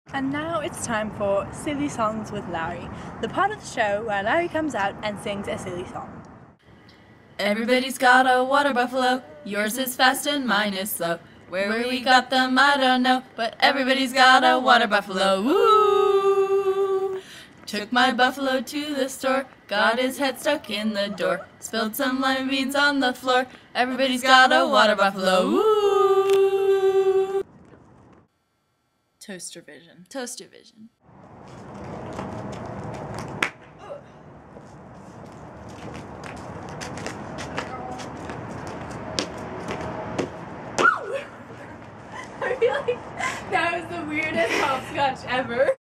And now it's time for Silly Songs with Larry, the part of the show where Larry comes out and sings a silly song. Everybody's got a water buffalo, yours is fast and mine is slow. Where we got them I don't know, but everybody's got a water buffalo. Woo! Took my buffalo to the store, got his head stuck in the door, spilled some lima beans on the floor. Everybody's got a water buffalo. Woo! Toaster Vision. Toaster Vision. I feel like that was the weirdest hopscotch ever.